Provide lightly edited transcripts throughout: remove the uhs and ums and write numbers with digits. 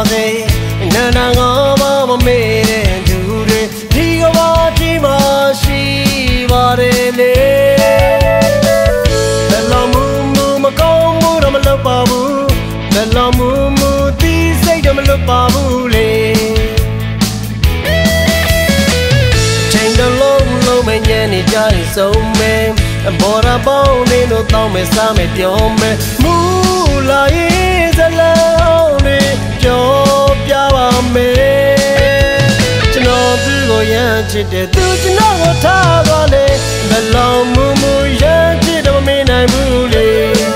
စေနာနာငါမမေ့တဲ့သူတွေဒီကဘာကြီးမှရှိပါတယ်လေဘယ်လိုမှုမကောင်းမှုတော့မလုပ်ပါဘူးဘယ်လိုမှုတီးစိတ်တော့မလုပ်ပါဘူးလေချိန်တော့လုံးမညံ့နေကြရင်ဆုံးမယ်ဘောရပေါင်းနေလို့တောင်းမယ်စားမယ်ပြောမယ်မူလာရေးစလုံးတွေပြောပြပါမယ်ကျွန်တော်သူကိုရမ်းချစ်တယ်သူကျွန်တော်ကိုထားသွားလေဘယ်လိုမှုရမ်းချစ်တော့မနိုင်ဘူးလေ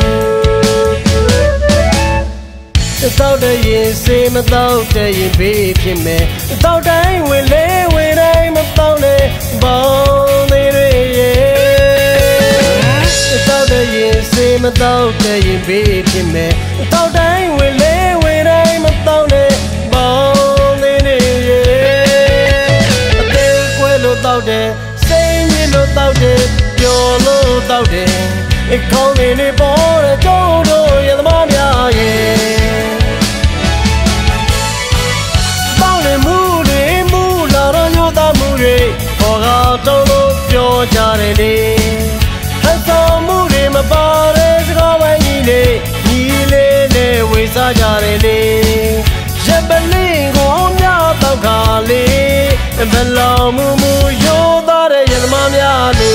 တောက်တဲ့ရင်စေးမတောက်တဲ့ရင်ဘေးဖြစ်မယ်တောက်တိုင်းဝင်လေဝင်တိုင်းမတောက်နဲ့ဘောင်းသေးတွေတောက်တဲ့ရင်စေးမတောက်တဲ့ရင်ဘေးဖြစ်မယ်တောက်တိုင်းဝင်လေဝင်တိုင်းမတောက်နဲ့ဘောင်းသေးတွေအသေးကွဲလို့တောက်တယ်စိတ်ညစ်လို့တောက်တယ်ပျော်လို့တောက်တယ်အခေါင်းလေးနေပေါ်တဲ့ကျိုးတို့ရသမားများရဲ့ဘောကတော့လို့ပြောကြတယ်လေဟန်ဆောင်မှုတွေမပါတဲ့စကားပိုင်းကြီးလေညီလေးနဲ့ဝေစားကြတယ်လေရပ်ပလင်းကိုမြတော့ခါလေဘယ်လိုမှုရိုးသားတဲ့ရသမားများလေ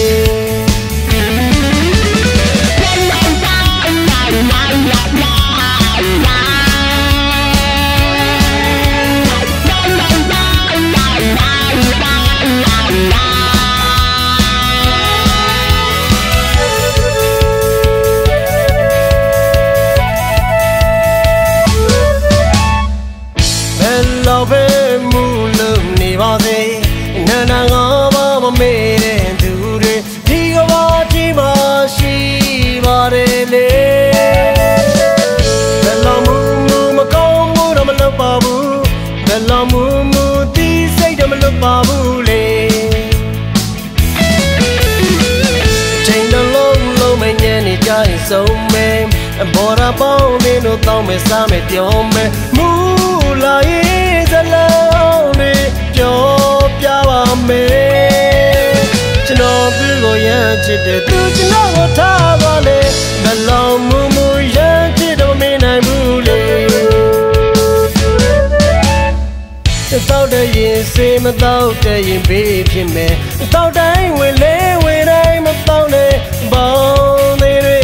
လောက်ပဲမူလုံးနေပါစေနာနာငါမမေ့တဲ့သူတွေဒီကဘာကြီးမှရှိပါတယ်လေဘယ်လိုမှုမကောင်းမှုတော့မလုပ်ပါဘူးဘယ်လိုမှုတီးစိတ်တော့မလုပ်ပါဘူးလေချိန်တော့လုံးမညံ့နေကြရင်ဆုံးမယ်ဘောရပေါင်းနေလို့တောင်းမယ်စားမယ်ပြောမယ်မူလာရေးစလုံးတွေပြောပြပါမယ်ကျွန်တော်သူကိုရမ်းချစ်တယ်သူကျွန်တော်ကိုထားပါလေဘယ်လိုမှုရမ်းချစ်တော့မနိုင်ဘူးလေတောက်တဲ့ရင်စေးမတောက်တဲ့ရင်ဘေးဖြစ်မယ်တောက်တိုင်းဝင်လေဝင်တိုင်းမတောက်နဲ့ဘောင်းသေးတွေ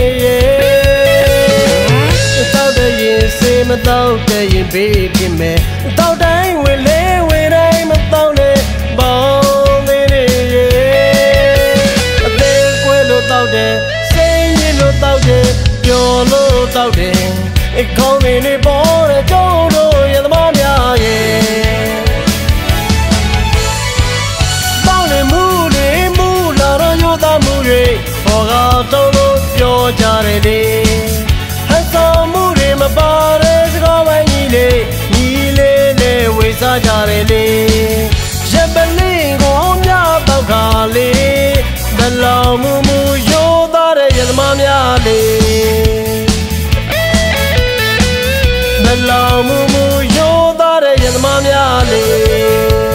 တောက်တဲ့ရင်စေးမတောက်တဲ့ရင်ဘေးဖြစ်မယ်တောက်တိုင်းဝင်လေဝင်တိုင်းမတောက်နဲ့ဘောင်းသေးတွေအသေးကွဲလို့တောက်တယ်စိတ်ညစ်လို့တောက်တယ်ပျော်လို့တောက်တယ်အခေါင်းလေးနေပေါ်တဲ့ကျိုးတို့ရသမားများရဲ့ဘောကတော့လို့ပြောကြတယ်လေဟန်ဆောင်မှုတွေမပါတဲ့စကားပိုင်းကြီးလေညီလေးနဲ့ဝေစားကြတယ်လေရပ်ပလင်းကိုမြတော့ခါလေဘယ်လိုမှုရိုးသားတဲ့ရသမားများလေဘယ်လိုမှုရိုးသားတဲ့ရသမားများလေ